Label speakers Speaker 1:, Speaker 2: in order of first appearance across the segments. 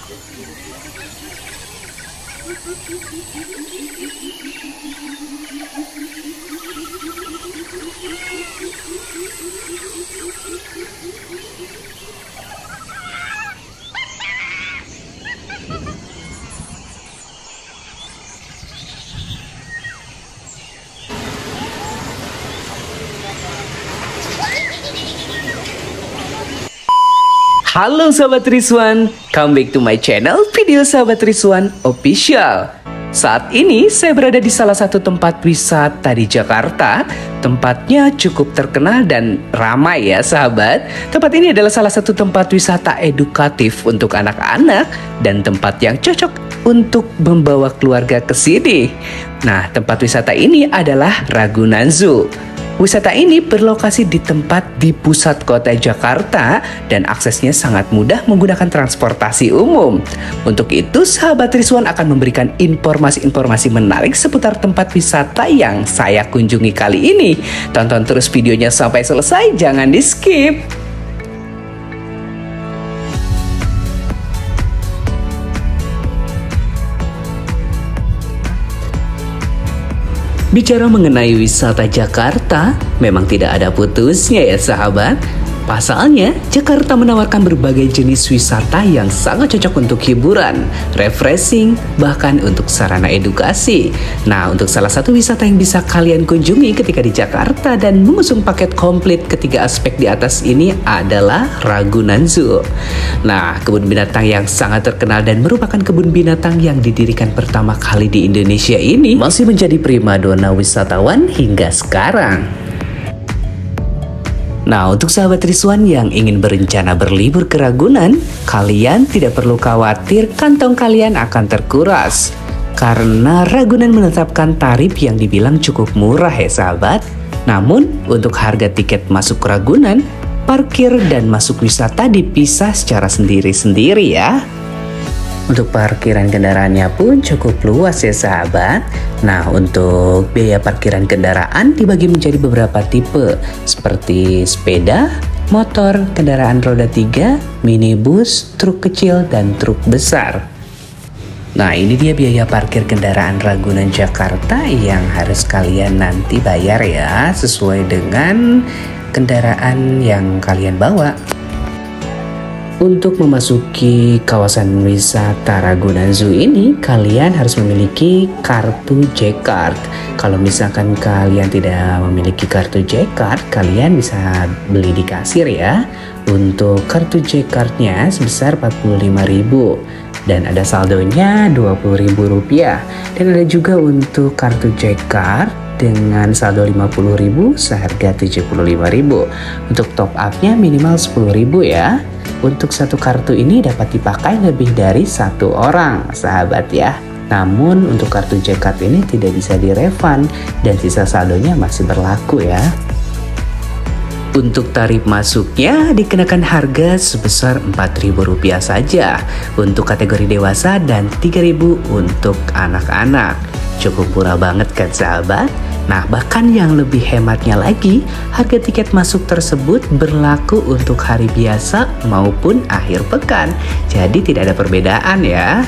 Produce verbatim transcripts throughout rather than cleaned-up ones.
Speaker 1: Halo sahabat Rizwan, come back to my channel Video Sahabat Rizwan Official. Saat ini saya berada di salah satu tempat wisata di Jakarta. Tempatnya cukup terkenal dan ramai ya sahabat. Tempat ini adalah salah satu tempat wisata edukatif untuk anak-anak dan tempat yang cocok untuk membawa keluarga ke sini. Nah, tempat wisata ini adalah Ragunan Zoo. Wisata ini berlokasi di tempat di pusat kota Jakarta dan aksesnya sangat mudah menggunakan transportasi umum. Untuk itu, sahabat Rizwan akan memberikan informasi-informasi menarik seputar tempat wisata yang saya kunjungi kali ini. Tonton terus videonya sampai selesai, jangan di-skip. Bicara mengenai wisata Jakarta, memang tidak ada putusnya ya sahabat. Pasalnya, Jakarta menawarkan berbagai jenis wisata yang sangat cocok untuk hiburan, refreshing, bahkan untuk sarana edukasi. Nah, untuk salah satu wisata yang bisa kalian kunjungi ketika di Jakarta dan mengusung paket komplit ketiga aspek di atas ini adalah Ragunan Zoo. Nah, kebun binatang yang sangat terkenal dan merupakan kebun binatang yang didirikan pertama kali di Indonesia ini masih menjadi primadona wisatawan hingga sekarang. Nah, untuk sahabat Rizwan yang ingin berencana berlibur ke Ragunan, kalian tidak perlu khawatir kantong kalian akan terkuras. Karena Ragunan menetapkan tarif yang dibilang cukup murah ya sahabat. Namun, untuk harga tiket masuk ke Ragunan, parkir dan masuk wisata dipisah secara sendiri-sendiri ya. Untuk parkiran kendaraannya pun cukup luas ya sahabat. Nah, untuk biaya parkiran kendaraan dibagi menjadi beberapa tipe seperti sepeda, motor, kendaraan roda tiga, minibus, truk kecil, dan truk besar. Nah, ini dia biaya parkir kendaraan Ragunan Jakarta yang harus kalian nanti bayar ya, sesuai dengan kendaraan yang kalian bawa. Untuk memasuki kawasan wisata Ragunan Zoo ini, kalian harus memiliki kartu J-Card. Kalau misalkan kalian tidak memiliki kartu J-Card, kalian bisa beli di kasir ya. Untuk kartu J-Card-nya sebesar empat puluh lima ribu dan ada saldonya dua puluh ribu rupiah. Dan ada juga untuk kartu J-Card dengan saldo lima puluh ribu seharga tujuh puluh lima ribu. Untuk top up-nya minimal sepuluh ribu ya. Untuk satu kartu ini dapat dipakai lebih dari satu orang, sahabat ya. Namun untuk kartu J-Card ini tidak bisa direfund dan sisa saldonya masih berlaku ya. Untuk tarif masuknya dikenakan harga sebesar empat ribu rupiah saja untuk kategori dewasa dan tiga ribu untuk anak-anak. Cukup murah banget kan sahabat? Nah, bahkan yang lebih hematnya lagi, harga tiket masuk tersebut berlaku untuk hari biasa maupun akhir pekan. Jadi tidak ada perbedaan ya.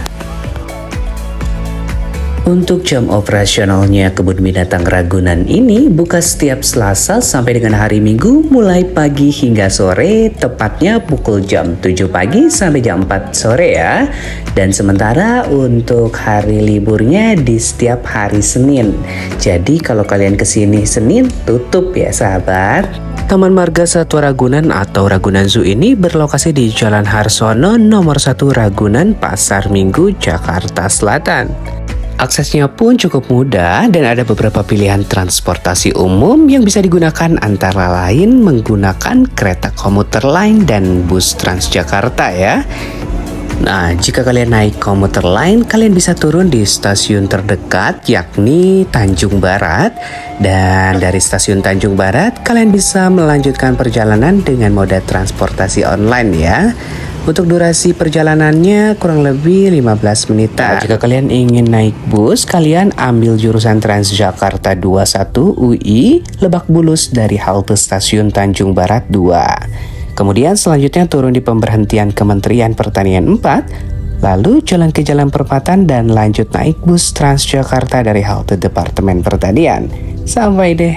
Speaker 1: Untuk jam operasionalnya kebun binatang Ragunan ini buka setiap Selasa sampai dengan hari Minggu mulai pagi hingga sore, tepatnya pukul jam tujuh pagi sampai jam empat sore ya. Dan sementara untuk hari liburnya di setiap hari Senin. Jadi kalau kalian kesini Senin tutup ya sahabat. Taman Marga Satwa Ragunan atau Ragunan Zoo ini berlokasi di Jalan Harsono nomor satu Ragunan, Pasar Minggu, Jakarta Selatan. Aksesnya pun cukup mudah dan ada beberapa pilihan transportasi umum yang bisa digunakan antara lain menggunakan kereta komuter lain dan bus Transjakarta ya. Nah, jika kalian naik komuter lain, kalian bisa turun di stasiun terdekat yakni Tanjung Barat. Dan dari stasiun Tanjung Barat, kalian bisa melanjutkan perjalanan dengan moda transportasi online ya. Untuk durasi perjalanannya kurang lebih lima belas menitan. Nah, jika kalian ingin naik bus, kalian ambil jurusan Transjakarta dua puluh satu U I Lebak Bulus dari halte stasiun Tanjung Barat dua. Kemudian selanjutnya turun di pemberhentian Kementerian Pertanian empat, Lalu jalan ke Jalan Perempatan dan lanjut naik bus Transjakarta dari halte Departemen Pertanian. Sampai deh.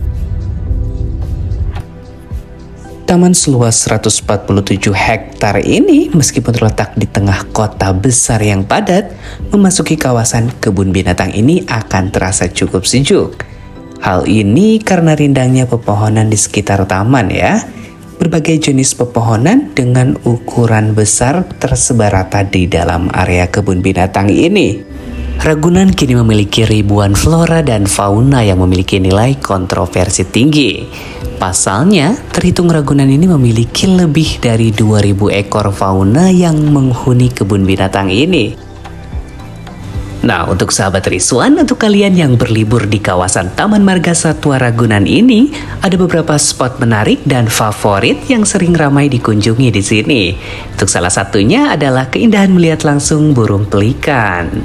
Speaker 1: Taman seluas seratus empat puluh tujuh hektar ini meskipun terletak di tengah kota besar yang padat, memasuki kawasan kebun binatang ini akan terasa cukup sejuk. Hal ini karena rindangnya pepohonan di sekitar taman ya. Berbagai jenis pepohonan dengan ukuran besar tersebar rata di dalam area kebun binatang ini. Ragunan kini memiliki ribuan flora dan fauna yang memiliki nilai kontroversi tinggi. Pasalnya, terhitung Ragunan ini memiliki lebih dari dua ribu ekor fauna yang menghuni kebun binatang ini. Nah, untuk sahabat Rizwan, untuk kalian yang berlibur di kawasan Taman Marga Satwa Ragunan ini, ada beberapa spot menarik dan favorit yang sering ramai dikunjungi di sini. Untuk salah satunya adalah keindahan melihat langsung burung pelikan.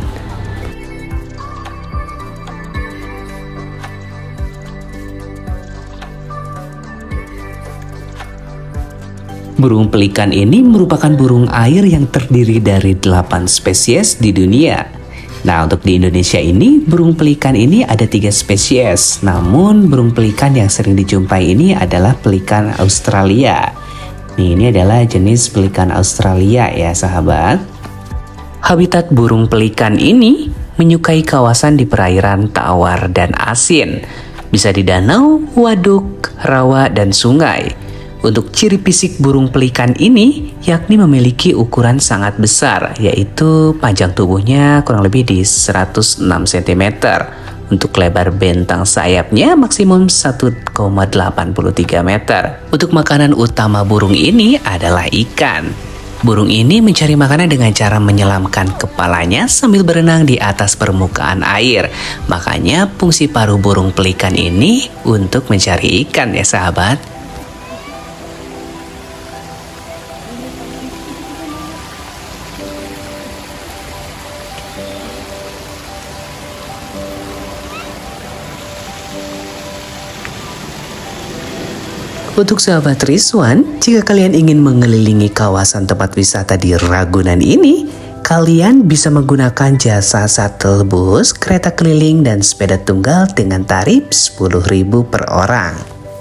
Speaker 1: Burung pelikan ini merupakan burung air yang terdiri dari delapan spesies di dunia. Nah, untuk di Indonesia ini, burung pelikan ini ada tiga spesies. Namun, burung pelikan yang sering dijumpai ini adalah pelikan Australia. Nih, ini adalah jenis pelikan Australia ya, sahabat. Habitat burung pelikan ini menyukai kawasan di perairan tawar dan asin. Bisa di danau, waduk, rawa, dan sungai. Untuk ciri fisik burung pelikan ini, yakni memiliki ukuran sangat besar, yaitu panjang tubuhnya kurang lebih di seratus enam sentimeter. Untuk lebar bentang sayapnya maksimum satu koma delapan tiga meter. Untuk makanan utama burung ini adalah ikan. Burung ini mencari makanan dengan cara menyelamkan kepalanya sambil berenang di atas permukaan air. Makanya fungsi paruh burung pelikan ini untuk mencari ikan ya sahabat. Untuk sahabat Rizwan, jika kalian ingin mengelilingi kawasan tempat wisata di Ragunan ini, kalian bisa menggunakan jasa shuttle bus, kereta keliling, dan sepeda tunggal dengan tarif sepuluh ribu per orang.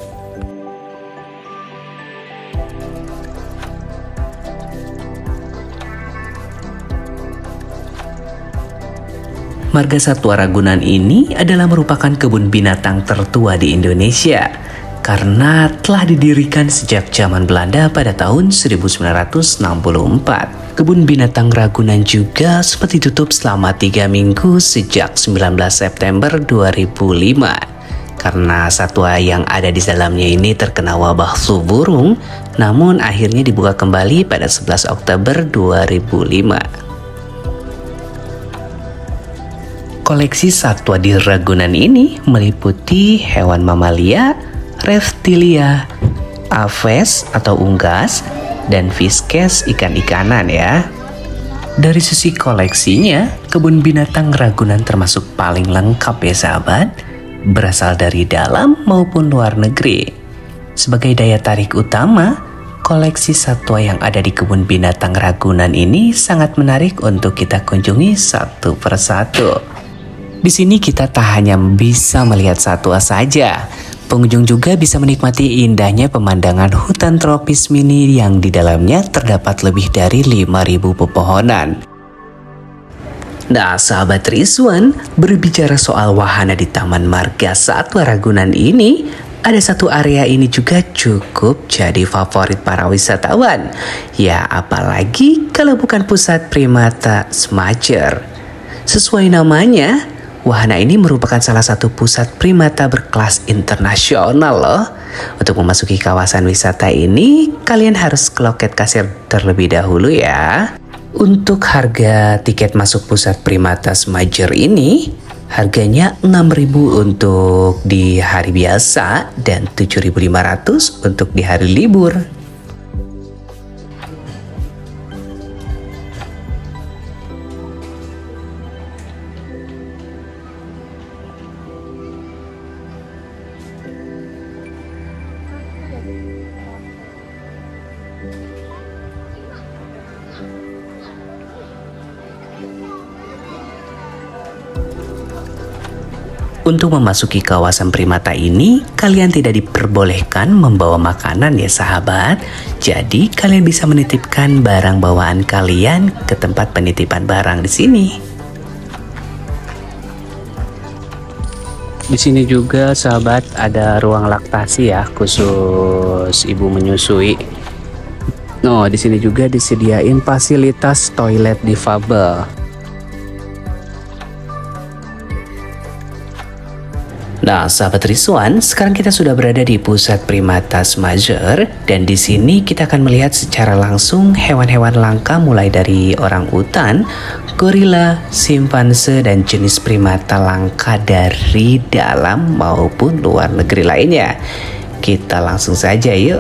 Speaker 1: Marga Satwa Ragunan ini adalah merupakan kebun binatang tertua di Indonesia. Karena telah didirikan sejak zaman Belanda pada tahun seribu sembilan ratus enam puluh empat. Kebun binatang Ragunan juga sempat ditutup selama tiga minggu sejak sembilan belas September dua ribu lima. Karena satwa yang ada di dalamnya ini terkena wabah flu burung, namun akhirnya dibuka kembali pada sebelas Oktober dua ribu lima. Koleksi satwa di Ragunan ini meliputi hewan mamalia, reptilia, aves atau unggas, dan fishes ikan-ikanan ya. Dari sisi koleksinya, kebun binatang Ragunan termasuk paling lengkap ya sahabat, berasal dari dalam maupun luar negeri. Sebagai daya tarik utama, koleksi satwa yang ada di kebun binatang Ragunan ini sangat menarik untuk kita kunjungi satu persatu. Di sini kita tak hanya bisa melihat satwa saja, pengunjung juga bisa menikmati indahnya pemandangan hutan tropis mini yang di dalamnya terdapat lebih dari lima ribu pepohonan. Nah, sahabat Rizwan, berbicara soal wahana di Taman Marga Satwa Ragunan ini, ada satu area ini juga cukup jadi favorit para wisatawan. Ya, apalagi kalau bukan pusat primata Smajer. Sesuai namanya, wahana ini merupakan salah satu pusat primata berkelas internasional loh. Untuk memasuki kawasan wisata ini, kalian harus ke loket kasir terlebih dahulu ya. Untuk harga tiket masuk pusat primata Smajer ini, harganya enam ribu untuk di hari biasa dan tujuh ribu lima ratus untuk di hari libur. Untuk memasuki kawasan primata ini, kalian tidak diperbolehkan membawa makanan ya sahabat. Jadi kalian bisa menitipkan barang bawaan kalian ke tempat penitipan barang di sini. Di sini juga sahabat ada ruang laktasi ya, khusus ibu menyusui. No, di sini juga disediain fasilitas toilet difabel. Nah, sahabat Rizwan, sekarang kita sudah berada di pusat primata Smajer dan di sini kita akan melihat secara langsung hewan-hewan langka mulai dari orangutan, gorila, simpanse dan jenis primata langka dari dalam maupun luar negeri lainnya. Kita langsung saja yuk.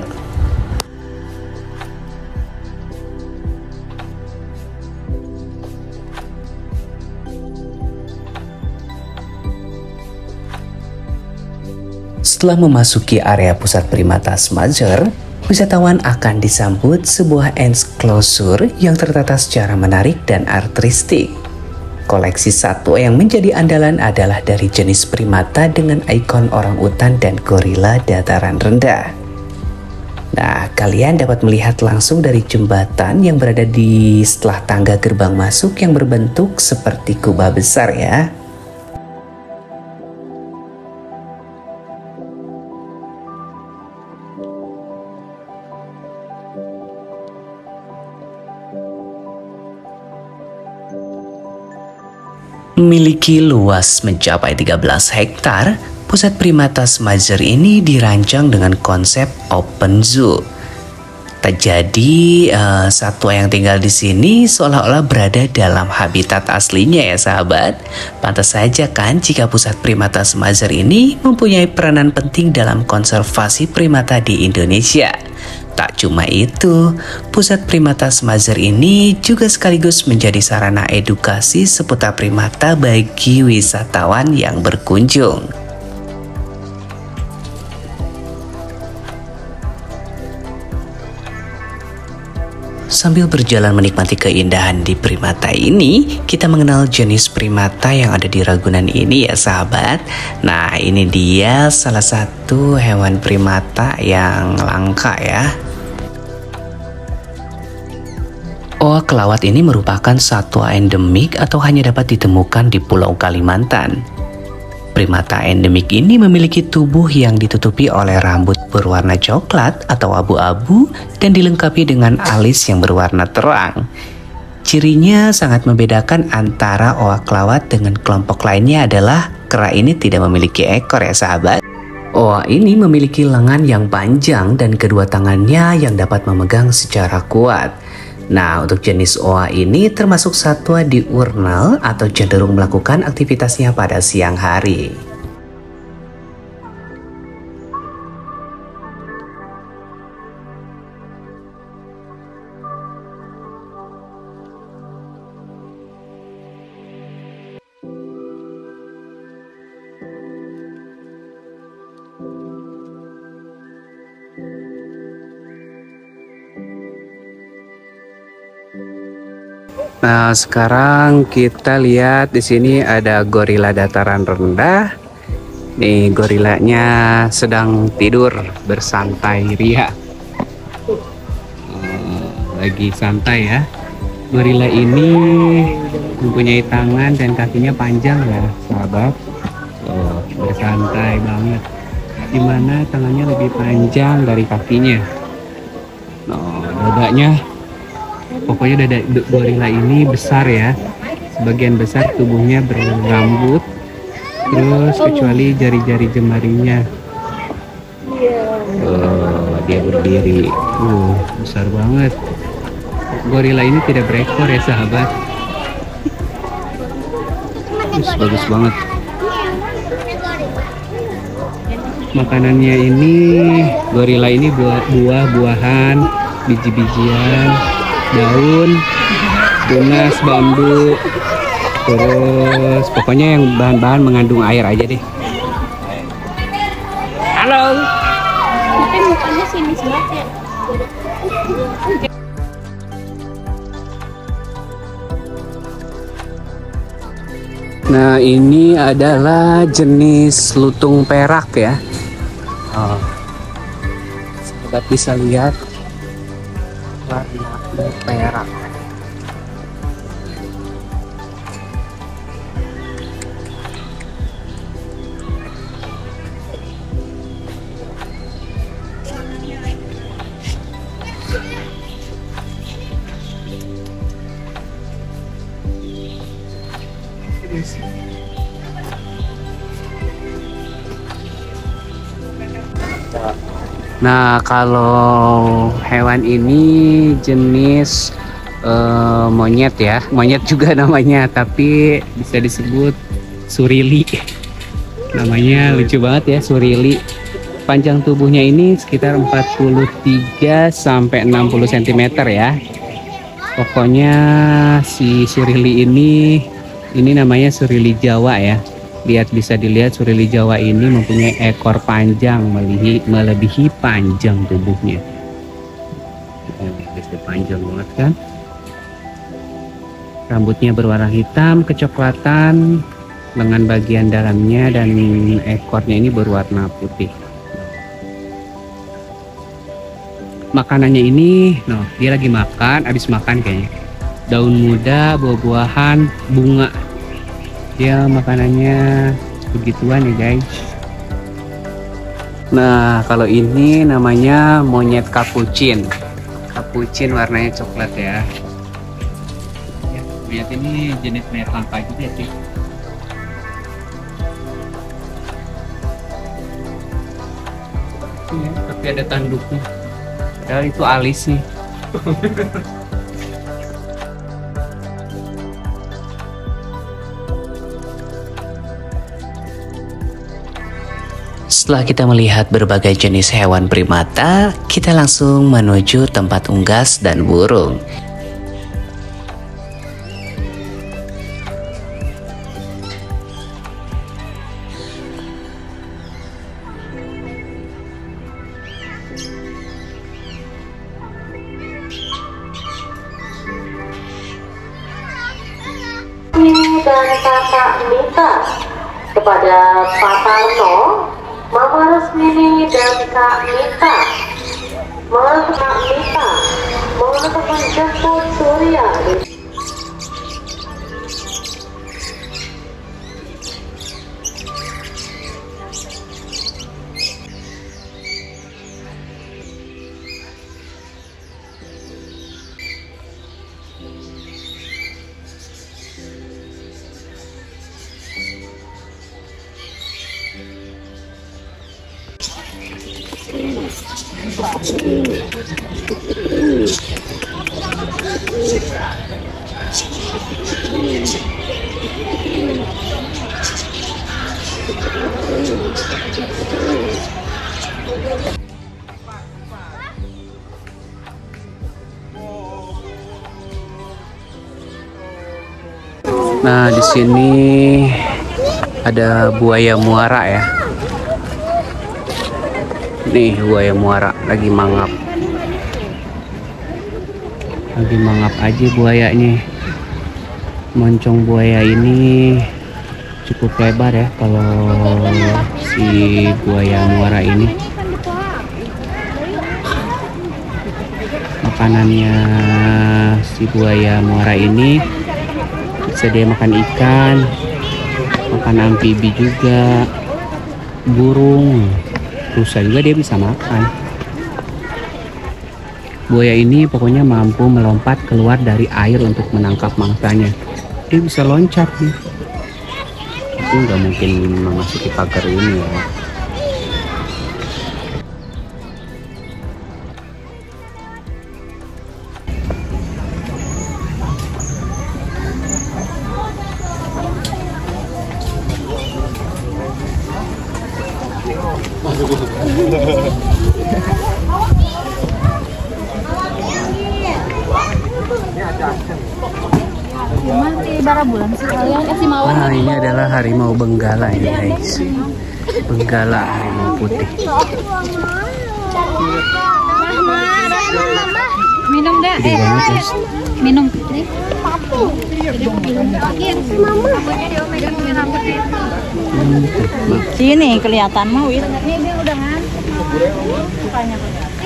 Speaker 1: Setelah memasuki area pusat primata Smajer, wisatawan akan disambut sebuah enclosure yang tertata secara menarik dan artistik. Koleksi satwa yang menjadi andalan adalah dari jenis primata dengan ikon orangutan dan gorila dataran rendah. Nah, kalian dapat melihat langsung dari jembatan yang berada di setelah tangga gerbang masuk yang berbentuk seperti kubah besar ya. Memiliki luas mencapai tiga belas hektar, pusat primata Smajer ini dirancang dengan konsep open zoo. Tak jadi uh, satwa yang tinggal di sini seolah-olah berada dalam habitat aslinya ya sahabat. Pantas saja kan jika pusat primata Smajer ini mempunyai peranan penting dalam konservasi primata di Indonesia. Tak cuma itu, pusat primata Smajer ini juga sekaligus menjadi sarana edukasi seputar primata bagi wisatawan yang berkunjung. Sambil berjalan menikmati keindahan di primata ini, kita mengenal jenis primata yang ada di Ragunan ini ya sahabat. Nah, ini dia salah satu hewan primata yang langka ya. Oak lawat ini merupakan satwa endemik atau hanya dapat ditemukan di Pulau Kalimantan. Primata endemik ini memiliki tubuh yang ditutupi oleh rambut berwarna coklat atau abu-abu dan dilengkapi dengan alis yang berwarna terang. Cirinya sangat membedakan antara oak lawat dengan kelompok lainnya adalah kera ini tidak memiliki ekor ya sahabat. Oak ini memiliki lengan yang panjang dan kedua tangannya yang dapat memegang secara kuat. Nah, untuk jenis oa ini termasuk satwa diurnal atau cenderung melakukan aktivitasnya pada siang hari. Nah, sekarang kita lihat di sini ada gorila dataran rendah. Nih, gorilanya sedang tidur bersantai ria. Lagi santai ya. Gorila ini mempunyai tangan dan kakinya panjang ya, sahabat. Oh, bersantai banget. Dimana tangannya lebih panjang dari kakinya. Nah, dadanya. Pokoknya dada gorila ini besar ya, sebagian besar tubuhnya berambut, terus kecuali jari-jari jemarinya. Oh, dia berdiri, uh, besar banget. Gorila ini tidak berekor ya sahabat. Terus bagus banget. Makanannya ini, gorila ini buah-buahan, biji-bijian, daun, tunas, bambu, terus pokoknya yang bahan-bahan mengandung air aja deh. Halo.
Speaker 2: Tapi mukanya sini banget ya.
Speaker 1: Nah, ini adalah jenis lutung perak ya. Oh. Sobat bisa lihat warna perak. Nah, kalau hewan ini jenis uh, monyet ya, monyet juga namanya, tapi bisa disebut surili. Namanya lucu banget ya, surili. Panjang tubuhnya ini sekitar empat puluh tiga sampai enam puluh sentimeter ya. Pokoknya si surili ini ini namanya surili Jawa ya. Lihat, bisa dilihat surili Jawa ini mempunyai ekor panjang melebihi, melebihi panjang tubuhnya. Oh, bisa panjang banget kan? Rambutnya berwarna hitam kecoklatan, lengan bagian dalamnya dan ekornya ini berwarna putih. Makanannya ini, no, dia lagi makan, habis makan kayaknya. Daun muda, buah-buahan, bunga. Dia makanannya begituan ya guys. Nah, kalau ini namanya monyet kapucin. Kapucin warnanya coklat ya. Ya, monyet ini jenis monyet langka juga sih. Ya, tapi ada tanduknya. Padahal itu alis nih. Setelah kita melihat berbagai jenis hewan primata, kita langsung menuju tempat unggas dan burung.
Speaker 3: Dan Kakak Mita kepada Pak Tarno, Mama Resmini dan Kak Mita, Mama Kak Mita, mohon menjemput Surya.
Speaker 1: Nah, di sini ada buaya muara ya. Nih, buaya muara lagi mangap. Lagi mangap aja buayanya. Moncong buaya ini cukup lebar ya kalau si buaya muara ini. Makanannya si buaya muara ini bisa dia makan ikan, makan amfibi juga, burung, rusa juga dia bisa makan. Buaya ini pokoknya mampu melompat keluar dari air untuk menangkap mangsanya. Dia bisa loncat nih. Itu nggak mungkin memasuki pagar ini ya. Nah, ini adalah harimau benggala ini guys. Benggala harimau putih.
Speaker 2: Minum dah.
Speaker 1: Gede
Speaker 2: Eh,
Speaker 1: banget, guys.
Speaker 2: minum. Papu. Mama. Sini kelihatan mau Wit. Ini dia udahan. Mukanya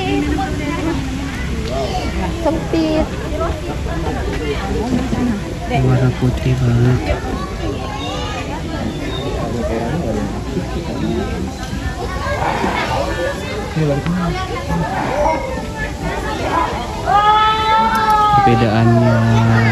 Speaker 2: sempit.
Speaker 1: Warna putih banget. Perbedaannya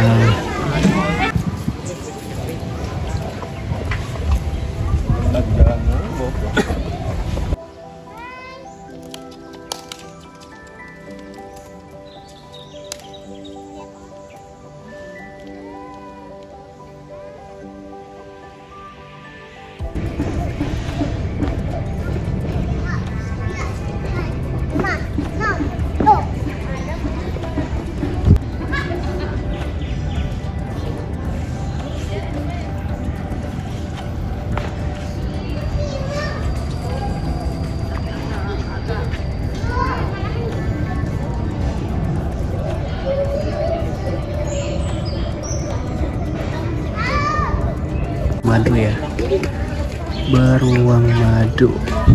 Speaker 1: madu ya, beruang madu.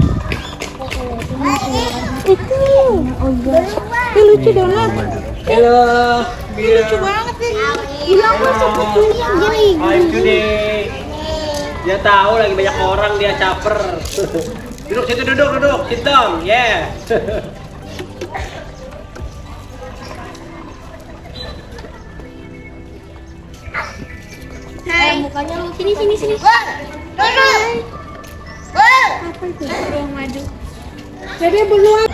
Speaker 2: itu. Ini lucu banget.
Speaker 4: Hello,
Speaker 2: Lucu banget ini. Iya, aku cepet gini.
Speaker 4: I'm today. Dia tahu lagi banyak orang, dia caper. Duduk situ, duduk, duduk, sit down, yeah.
Speaker 2: Hai. Mukanya lu sini sini sini. Hai. Apa itu? Beruang madu. Jadi beruang.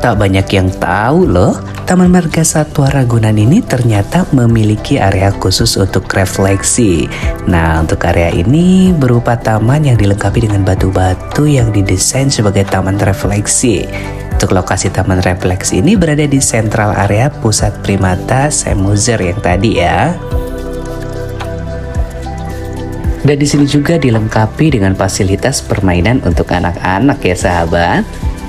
Speaker 1: Tak banyak yang tahu loh, Taman Marga Satwa Ragunan ini ternyata memiliki area khusus untuk refleksi. Nah, untuk area ini berupa taman yang dilengkapi dengan batu-batu yang didesain sebagai taman refleksi. Untuk lokasi taman refleksi ini berada di sentral area pusat primata Semuzer yang tadi ya. Dan di sini juga dilengkapi dengan fasilitas permainan untuk anak-anak ya sahabat.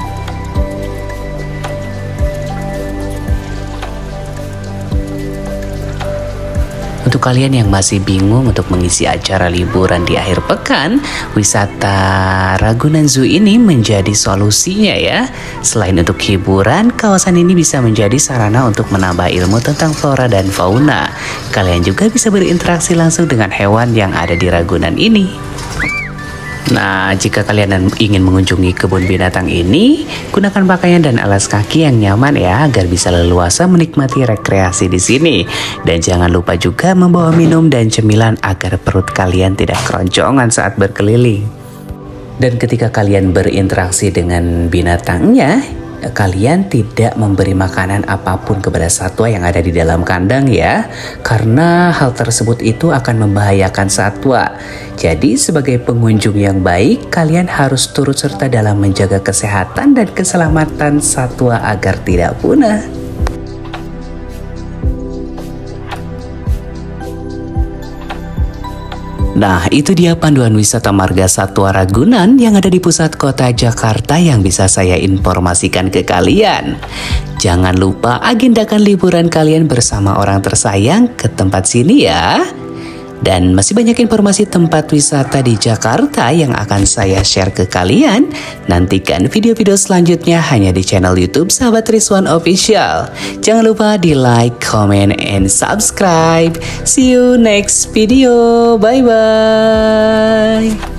Speaker 1: Untuk kalian yang masih bingung untuk mengisi acara liburan di akhir pekan, wisata Ragunan Zoo ini menjadi solusinya ya. Selain untuk hiburan, kawasan ini bisa menjadi sarana untuk menambah ilmu tentang flora dan fauna. Kalian juga bisa berinteraksi langsung dengan hewan yang ada di Ragunan ini. Nah, jika kalian ingin mengunjungi kebun binatang ini, gunakan pakaian dan alas kaki yang nyaman ya, agar bisa leluasa menikmati rekreasi di sini. Dan jangan lupa juga membawa minum dan cemilan agar perut kalian tidak keroncongan saat berkeliling. Dan ketika kalian berinteraksi dengan binatangnya, kalian tidak memberi makanan apapun kepada satwa yang ada di dalam kandang ya, karena hal tersebut itu akan membahayakan satwa. Jadi sebagai pengunjung yang baik, kalian harus turut serta dalam menjaga kesehatan dan keselamatan satwa agar tidak punah. Nah, itu dia panduan wisata Marga Satwa Ragunan yang ada di pusat kota Jakarta yang bisa saya informasikan ke kalian. Jangan lupa agendakan liburan kalian bersama orang tersayang ke tempat sini ya. Dan masih banyak informasi tempat wisata di Jakarta yang akan saya share ke kalian. Nantikan video-video selanjutnya hanya di channel YouTube Sahabat Rizwan Official. Jangan lupa di like, comment, and subscribe. See you next video. Bye-bye.